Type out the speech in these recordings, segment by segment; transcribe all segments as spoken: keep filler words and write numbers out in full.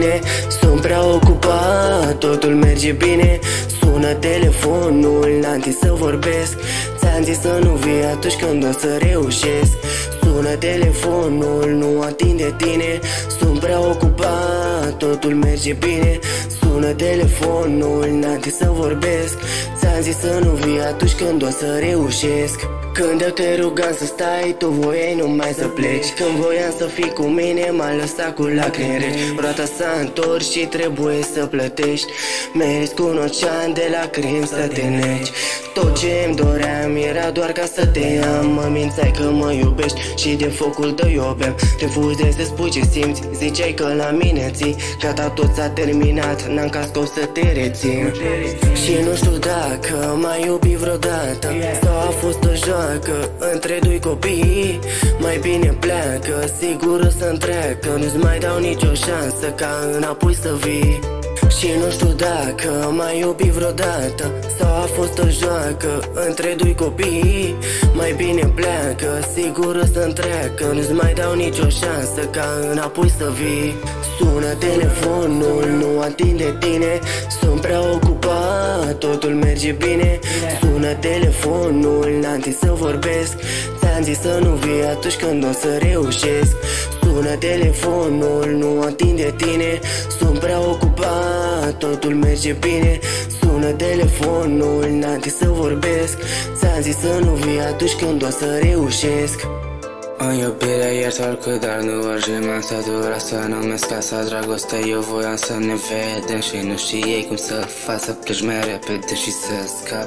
tine. Sunt prea ocupat, totul merge bine. Sună telefonul, n-am timp să vorbesc. Ți-am zis să nu vii atunci când o să reușesc. Sună telefonul, nu ating de tine. Sunt prea ocupat, totul merge bine. Sună telefonul, n-am timp să vorbesc. Ți-am zis să nu vii atunci când o să reușesc. Când eu te rugam să stai, tu voiai numai să pleci. Când voiam să fii cu mine, m-ai lăsat cu lacrimi reci. Roata s-a întors și trebuie să plătești. Meriți cu un ocean de lacrimi să te neci. Tot ce-mi doream era doar ca să te am. Mă mințai că mă iubești și din focul tău eu beam. Refuzai să spui ce simți, ziceai că la mine ții. Gata, tot s-a terminat, n-am ca scop să te rețin. Și nu știu dacă m-ai iubit vreodată sau a fost o joacă între doi copii. Mai bine pleacă, sigur o să-mi treacă. Nu-ți mai dau nicio șansă ca înapoi să vii. Și nu știu dacă m-ai iubit vreodată sau a fost o joacă între doi copii. Mai bine pleacă, sigur o să-mi treacă. Nu-ți mai dau nicio șansă ca înapoi să vii. Sună telefonul, nu ating de tine. Sunt prea ocupat, totul merge bine. Sună telefonul, n-am timp să vorbesc. Ți-am zis să nu vii atunci când o să reușesc. Sună telefonul, nu ating de tine. Sunt prea ocupat, totul merge bine. Sună telefonul, n-am timp să vorbesc. Ți-am zis să nu vii atunci când o să reușesc. În iubirea iert oricât, dar nu orice. M-am săturat să numesc casa dragoste. Eu voiam să ne vedem și nu știai cum să fac să pleci mai repede și să scap.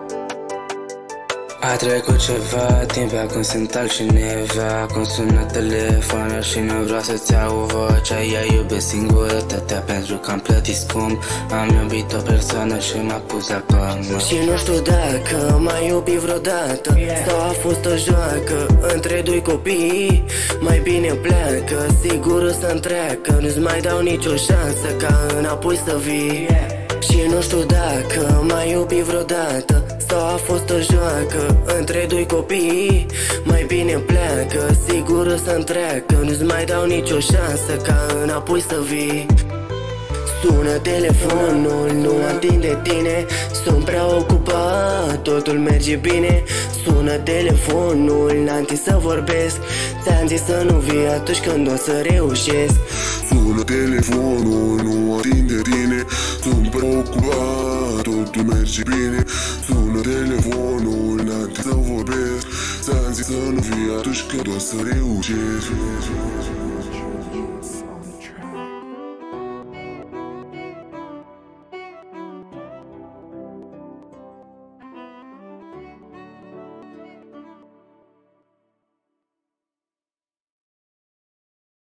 A trecut ceva timp, acum sunt altcineva. Acum sună telefonul și nu vreau să-ți iau vocea. Ea iube singurătatea pentru că am plătit scump. Am iubit o persoană și m-a pus la pământ. Și nu știu dacă m-ai iubit vreodată sau a fost o joacă între doi copii. Mai bine pleacă, sigur o să-mi treacă. Nu-ți mai dau nicio șansă ca înapoi să vii. Și nu știu dacă m-ai iubit vreodată sau a fost o joacă între doi copii. Mai bine pleacă, sigur o să-mi treacă. Nu-ți mai dau nicio șansă ca înapoi să vii. Sună telefonul, nu ating de tine. Sunt prea ocupat, totul merge bine. Sună telefonul, n-am timp să vorbesc. Ți-am zis să nu vii atunci când o să reușesc. Sună telefonul, nu ating de tine. Sunt prea ocupat, totul merge bine. Sună telefonul, n-am timp să vorbesc. Ți-am zis să nu vii atunci când o să reușesc.